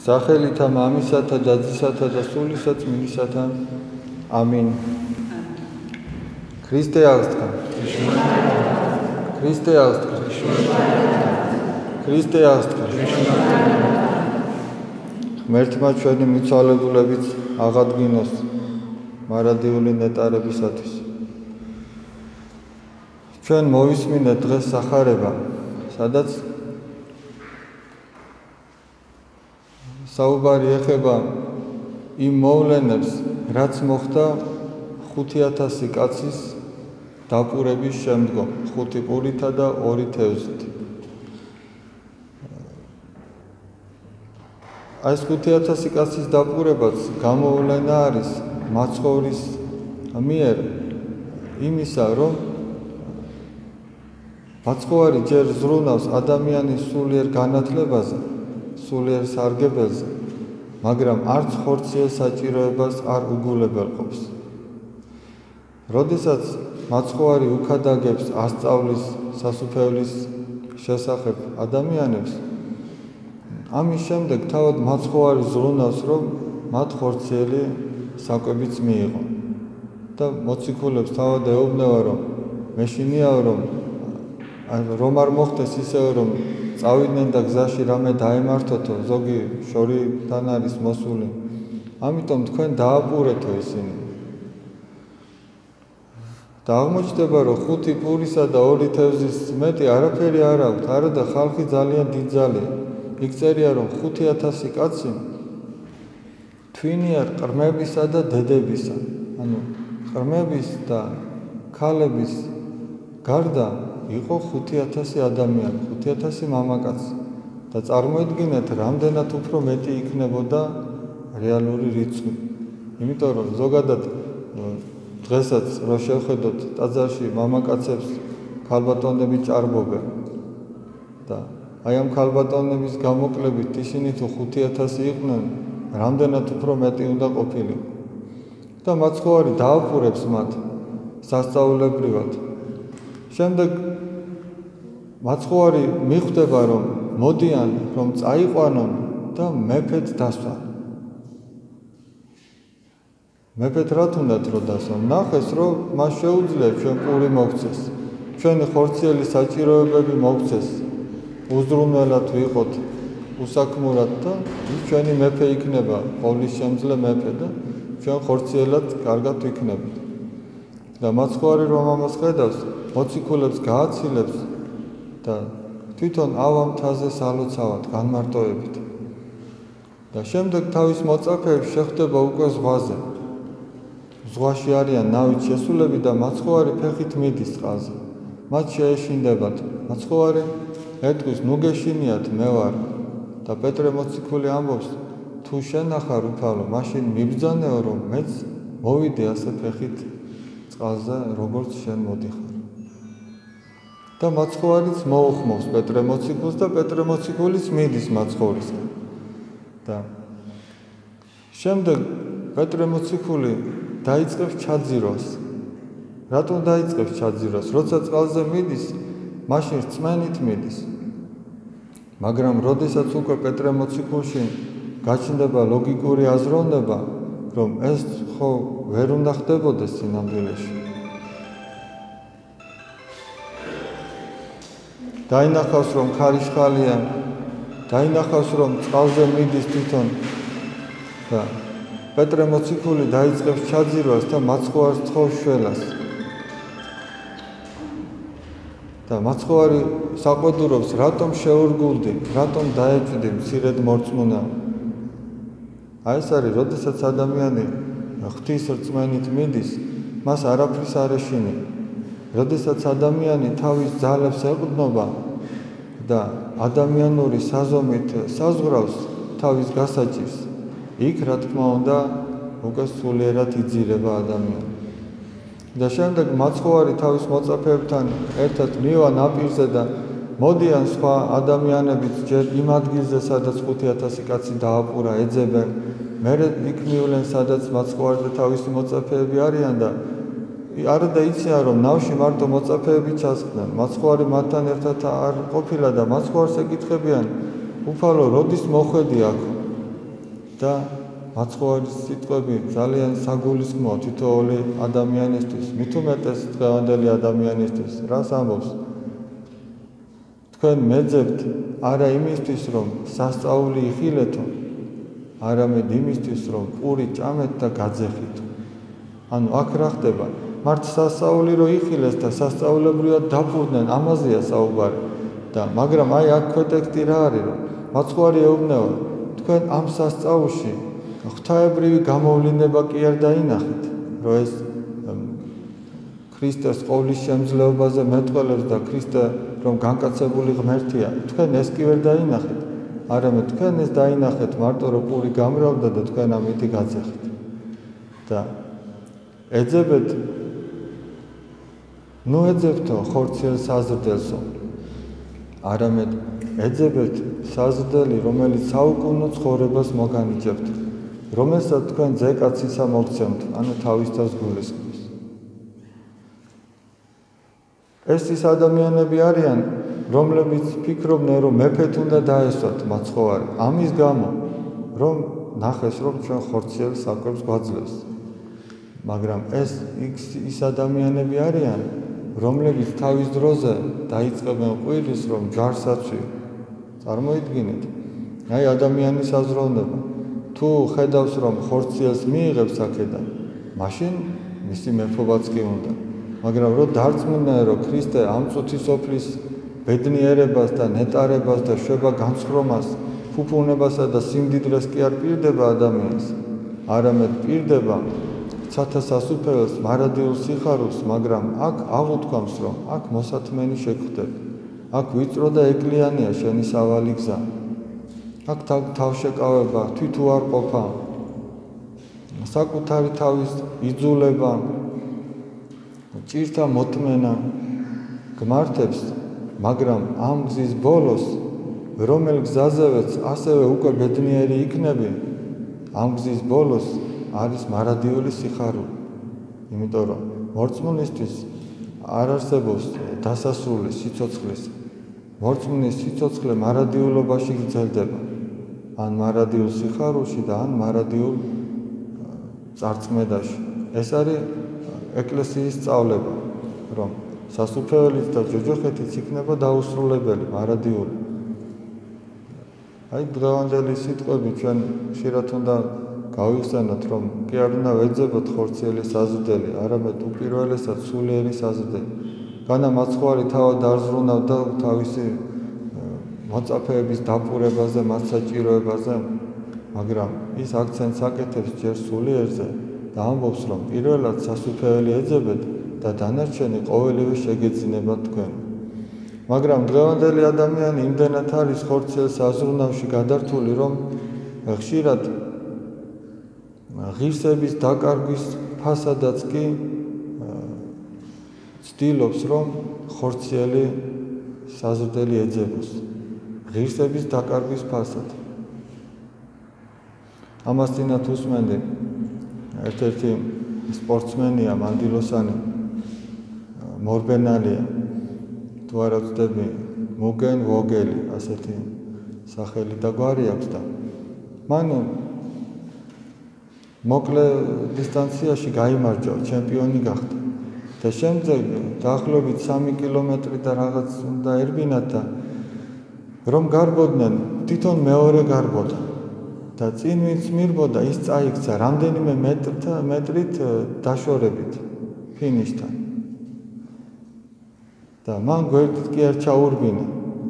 სახელითა მამისათა და ძისათა და სულისა წმინდისათა. ამინ. ქრისტე აღსდგა. ქრისტე აღსდგა. ქრისტე აღსდგა. ღმერთმა ჩვენი მიცვალებულებიც აღადგინოს მარადიული ნეტარებისათვის. ჩვენ მოვისმინეთ დღეს სახარება, სადაც საუბარი ეხება იმ მოვლენებს, რაც მოხდა 5000 კაცის დაპურების შემდგომ, 5 პურითა და 2 თევზით. ეს 5000 კაცის დაპურებაც გამოვლენა არის მაცხოვრის მიერ იმისა, რომ მაცხოვარი ჯერ ზრუნავს ადამიანის სულიერ განათლებაზე, სულიერ სარგებელზე, მაგრამ არც ხორციელ საჭიროებას არ უგულებელყოფს. როდესაც მაცხოვარი უქადაგებს ასწავლის სასუფეველის შესახებ ადამიანებს, ამის შემდეგ თავად მაცხოვარი ზრუნავს, რომ მათ ხორციელი საკვებიც მიიღო და მოციქულებს თავად ეუბნება, რომ მეშინიაო, რომ არ მოხდეს ისევე, რომ წავიდნენ და გზაში რამე დაემართოთო, ზოგი შორიდან არის მოსული. ამიტომ თქვენ დააპურეთო ისინი. და აღმოჩნდება, რომ 5 პურისა და 2 თევზის მეტი არაფერი არ აქვთ, არადა ხალხი ძალიან დიდძალია. იქ წერია, რომ 5000 კაცი თვინია ყრმებისა და დედებისა. ანუ ყრმების და ქალების გარდა იყო 5000 ადამიანი, 5000 მამაკაცი. და წარმოიდგინეთ, რამდენად უფრო მეტი იქნებოდა რეალური რიცხვი. იმიტომ რომ ზოგადად დღესაც რო შევხედოთ ტაძარში მამაკაცებს ქალბატონები ჭარბობენ და აი ამ ქალბატონების გამოკლებით ისინი თუ 5000 იყვნენ, რამდენად უფრო მეტი უნდა ყოფილიყო. და მაცხოვარი დააპურებს მათ სასწაულებრივად. შემდეგ მაცხოვარი მიხვდება, რომ მოდიან, რომ წაიყვანონ და მეფედ დასვან. მეფედ რა თუნდაც რომ დასვან? ნახეს, რომ მას შეუძლია ჩვენ პური მოგცეს, ჩვენი ხორციელი საჭიროებები მოგცეს, უზრუნველად ვიყოთ უსაქმურად და ჩვენი მეფე იქნება, ყოვლისშემძლე მეფე და ჩვენ ხორციელად კარგად ვიქნებით. და მაცხოვარი რომ ამას ხედავს, მოციქულებს გააცილებს და თვითონ ავამთაზე სალოცავად განმარტოებით. და შემდეგ თავის მოწაფეებს შეხვდება უკვე ზღვაზე. ზღვაში არიან ნავით შესულები და მაცხოვარი ფეხით მიდის წყალზე. მათ შეეშინდებათ. მაცხოვარი ეტყვის, ნუ გეშინიათ, მე ვარ. და პეტრე მოციქული ამბობს, თუ შენ ახარ უფალო, მაშინ მიბრძანეო, რომ მეც მოვიდე ასე ფეხით წყალზე, როგორც შენ მოდიხარ. და მაცხოვარიც მოუხმობს პეტრე მოციქულს და პეტრე მოციქულიც მიდის მაცხოვრისკენ. და შემდეგ პეტრე მოციქული დაიწყებს ჩაძირვას. რატომ დაიწყებს ჩაძირვას? როცა წყალზე მიდის, მაშინ რწმენით მიდის. მაგრამ როდესაც უკვე პეტრე მოციქულში გაჩნდება ლოგიკური აზროვნება, რომ ეს ხო ვერ უნდა ხდებოდეს სინამდვილეში. დაინახავს, რომ ხარიშხალია, დაინახავს, რომ წყალზე მიდის თვითონ და პეტრე მოციქული დაიწყებს ჩაძირვას და მაცხოვარს თხოვს შველას. და მაცხოვარი საყვედურობს, რატომ შეურგულდი, რატომ დაეჭვდი მცირედ მორწმუნა. აი ეს არის, როდესაც ადამიანი ღვთის რწმენით მიდის, მას არაფრის არ ეშინია. როდესაც ადამიანი თავის ძალებს ეყრდნობა და ადამიანური საზომით საზღვრავს თავის გასაჭირს, იქ რა თქმა უნდა უკვე სულიერად იძირება ადამიანი. და შემდეგ მაცხოვარი თავის მოწაფეებთან ერთად მივა ნაპირზე და მოდიან სხვა ადამიანებიც ჯერ იმ ადგილზე, სადაც 5000 კაცი დააპურა, ეძებენ. მერე იქ მივლენ, სადაც მაცხოვარი და თავისი მოწაფეები არიან და არადა იციან, რომ ნავში მარტო მოწაფეები ჩასხდნენ. მაცხოვარი მათთან ერთად არ ყოფილა და მაცხოვარს ეკითხებიან, უფალო, როდის მოხვედი აქ? და მაცხოვრის სიტყვები ძალიან საგულისხმოა თითოეული ადამიანისთვის, მით უმეტეს დღევანდელი ადამიანისთვის. რას ამბობს? თქვენ მეძებთ არა იმისთვის, რომ სასწაული იხილეთო, არამედ იმისთვის, რომ პური ჭამეთ და გაძეხითო. ანუ აქ რა ხდება? მართ სასწაული რო იხილეს და სასწაულებრივად დაფუძნენ, ამაზეა საუბარი. და მაგრამ აი აქ ქვეტექსტი რა არის, რომ მაცხოვარი ეუბნება, თქვენ ამ სასწაულში ღვთაებრივი გამოვლინება კი არ დაინახეთ, რომ ეს ქრისტეს ყოვლის შემძლეობაზე მეტყველებს და ქრისტე რომ განკაცებული ღმერთია, თქვენ ეს კი ვერ დაინახეთ, არამედ თქვენ ეს დაინახეთ მარტო რომ პური გამრავლდა და თქვენ ამითი გაძეხით. და ეძებეთ, ნუ ეძებთო ხორციელ საზრდელსო, არამედ ეძებეთ საზრდელი, რომელიც საუკუნო ცხოვრებას მოგანიჭებთ, რომელსაც თქვენ ზეკაცისა მოგცემთ, ანუ თავის თავს გულისხმობს. ეს ის ადამიანები არიან, რომლებიც ფიქრობდნენ, რომ მეფეთ უნდა დაესვათ მაცხოვარი, ამის გამო, რომ ნახეს, რომ ჩვენ ხორციელ საკვებს გვაძლევს. მაგრამ ეს ის ადამიანები არიან, რომლებიც თავის დროზე დაიწყებენ ყვირილს, რომ ჯარს აცვიო. წარმოიდგინეთ, აი ადამიანის აზროვნება. თუ ხედავს, რომ ხორციელს მიიღებს აქედან, მაშინ მისი მეფობაც კი უნდა. მაგრამ რო დარწმუნდნენ, რომ ქრისტე ამ წუთის ოფლის ბედნიერებას და ნეტარებას და შვება განცხრომას, ფუფუნებასა და სიმდიდრეს კი არ პირდება ადამიანს, არამედ პირდება ცათა სასუფეველს, მარადიულ სიხარულს, მაგრამ აქ აღუთქვამს, რომ აქ მოსათმენი შეგხვდები, აქ ვიწრო და ეკლიანია შენი სავალი გზა. აქ თავშეკავება, თვითუარყოფა, საკუთარი თავის იძულება, ჭირთა მოთმენა გმართებს, მაგრამ ამ გზის ბოლოს, რომელ გზაზევეც ასევე უკვე ბედნიერი იქნები, ამ გზის ბოლოს არის მარადიული სიხარული. იმიტომ რომ მორწმუნისთვის არ არსებობს დასასრული სიცოცხლის. მორწმუნის სიცოცხლე მარადიულობაში გრძელდება. ან მარადიულ სიხარულში და ან მარადიულ წარწმედაში. ეს არის ეკლესიის სწავლება, რომ სასუფეველიც და ჯოჯოხეთიც იქნება დაუსრულებელი, მარადიული. აი დღევანდელი სიტყვები ჩვენ ხშირად უნდა გავიხსენოთ, რომ კი არ უნდა ვეძებოთ ხორციელი საზრდელი, არამედ უპირველესად სულიერი საზრდელი. განა მაცხოვარი თავად დარზრუნავდა თავისი მოწაფეების დაპურებაზე, მათ საჭიროებაზე, მაგრამ ის აქცენტს აკეთებს ჯერ სულიერზე და ამბობს, რომ პირველად სასუფეველი ეძებეთ და დანარჩენი ყოველივე შეგეძინება თქვენ. მაგრამ დღევანდელი ადამიანი იმდენად არის ხორციელ საზრუნავში გადართული, რომ ხშირად ღირსების დაკარგვის ფასადაც კი ცდილობს, რომ ხორციელი საზრდელი ეძებოს. ღირსების დაკარგვის ფასად. ამას წინათ უსმენდი ერთ-ერთი სპორტსმენია, მანდილოსანი, მორბენალია, თუ არა ვწდები, მუგენ ვოგელი, ასეთი სახელი და გვარი აქვს და მან მოკლე დისტანციაში გაიმარჯვა, ჩემპიონი გახდა. და შემდეგ დაახლოებით 3 კილომეტრი და რაღაც უნდა ერბინათ და რომ გარბოდნენ, თვითონ მეორე გარბოდა. და წინ ვინც მირბოდა, ის წაიქცა რამდენიმე მეტრით დაშორებით ფინიშთან. და მან გვერდით კი არ ჩაურბინა.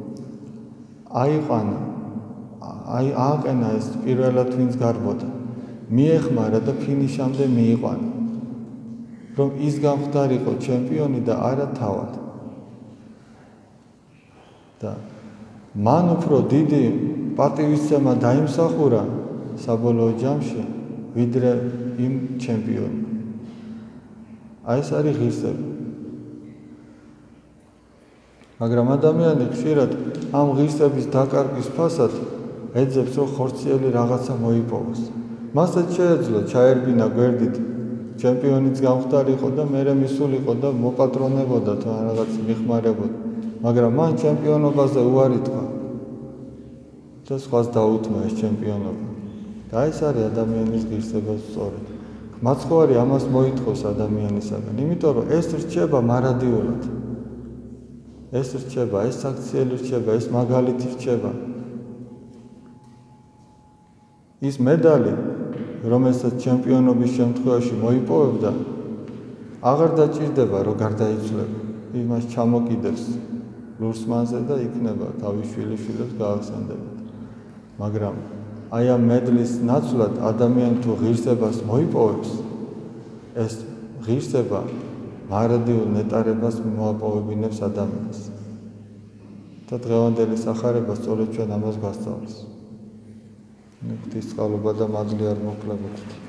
ააყენა ეს პირველად ვინც გარბოდა. მიეხმარა და ფინიშამდე მიიყვანა. რომ ის გამხდარიყო ჩემპიონი და არა თავად. და მან უფრო დიდი პატივისცემა დაიმსახურა საბოლოო ჯამში, ვიდრე იმ ჩემპიონი. აი ეს არის ღირსება. მაგრამ ადამიანი ხშირად ამ ღირსების დაკარგვის ფასად ეძებს, რომ ხორციელი რაღაცა მოიპოვოს. მასაც შეეძლო ჩაერბინა გვერდით, ჩემპიონიც გამხდარიყო და მერე მისულიყო და მოპატრონებოდა თუ რაღაც მიხმარებოდა. მაგრამ მან ჩემპიონობაზე უარი თქვა. და სხვას დაუთმა ეს ჩემპიონობა. და ეს არის ადამიანის ღირსებას სწორედ. მაცხოვარი ამას მოითხოვს ადამიანისაგან, იმიტომ რომ ეს რჩება მარადიულად. ეს რჩება, ეს საქციელი რჩება, ეს მაგალითი რჩება. ის მედალი, რომელსაც ჩემპიონობის შემთხვევაში მოიპოვებდა, აღარ დაჭირდება, რომ გარდაიცვლება. იმას ჩამოკიდებს ლურსმანზე და იქნება თავის შვილიშვილებს გაახსენდებათ. მაგრამ აი ამ მედლის ნაცვლად ადამიანი თუ ღირსებას მოიპოვებს, ეს ღირსება მარადიულ ნეტარებას მოაპოვებინებს ადამიანს. და დღევანდელი სახარება სწორედ ჩვენ ამას გვასწავლის. ღვთის წყალობა და მადლი არ მოკლებოდეთ.